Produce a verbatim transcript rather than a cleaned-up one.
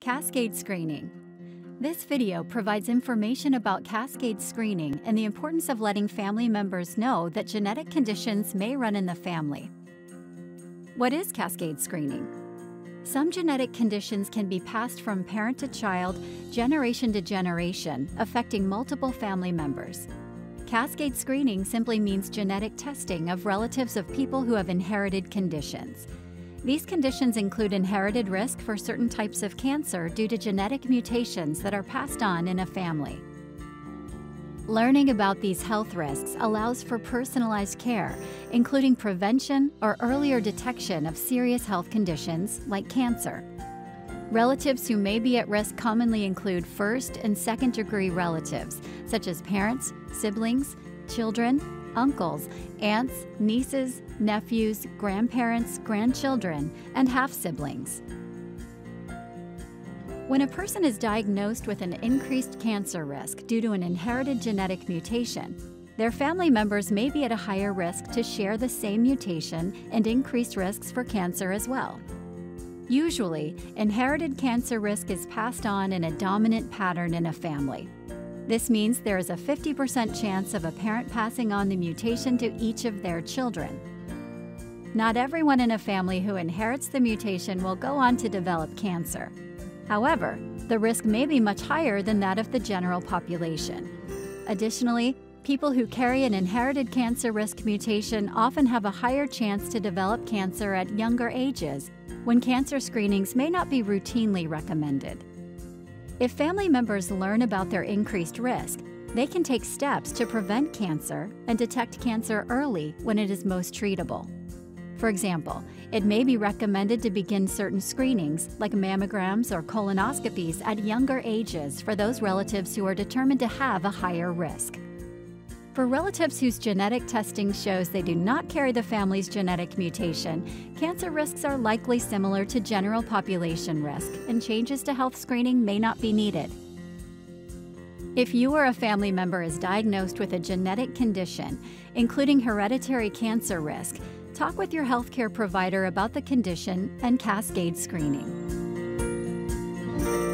Cascade Screening. This video provides information about Cascade Screening and the importance of letting family members know that genetic conditions may run in the family. What is Cascade Screening? Some genetic conditions can be passed from parent to child, generation to generation, affecting multiple family members. Cascade Screening simply means genetic testing of relatives of people who have inherited conditions. These conditions include inherited risk for certain types of cancer due to genetic mutations that are passed on in a family. Learning about these health risks allows for personalized care, including prevention or earlier detection of serious health conditions like cancer. Relatives who may be at risk commonly include first and second degree relatives, such as parents, siblings, children, uncles, aunts, nieces, nephews, grandparents, grandchildren, and half-siblings. When a person is diagnosed with an increased cancer risk due to an inherited genetic mutation, their family members may be at a higher risk to share the same mutation and increased risks for cancer as well. Usually, inherited cancer risk is passed on in a dominant pattern in a family. This means there is a fifty percent chance of a parent passing on the mutation to each of their children. Not everyone in a family who inherits the mutation will go on to develop cancer. However, the risk may be much higher than that of the general population. Additionally, people who carry an inherited cancer risk mutation often have a higher chance to develop cancer at younger ages, when cancer screenings may not be routinely recommended. If family members learn about their increased risk, they can take steps to prevent cancer and detect cancer early when it is most treatable. For example, it may be recommended to begin certain screenings, like mammograms or colonoscopies, at younger ages for those relatives who are determined to have a higher risk. For relatives whose genetic testing shows they do not carry the family's genetic mutation, cancer risks are likely similar to general population risk, and changes to health screening may not be needed. If you or a family member is diagnosed with a genetic condition, including hereditary cancer risk, talk with your healthcare provider about the condition and Cascade Screening.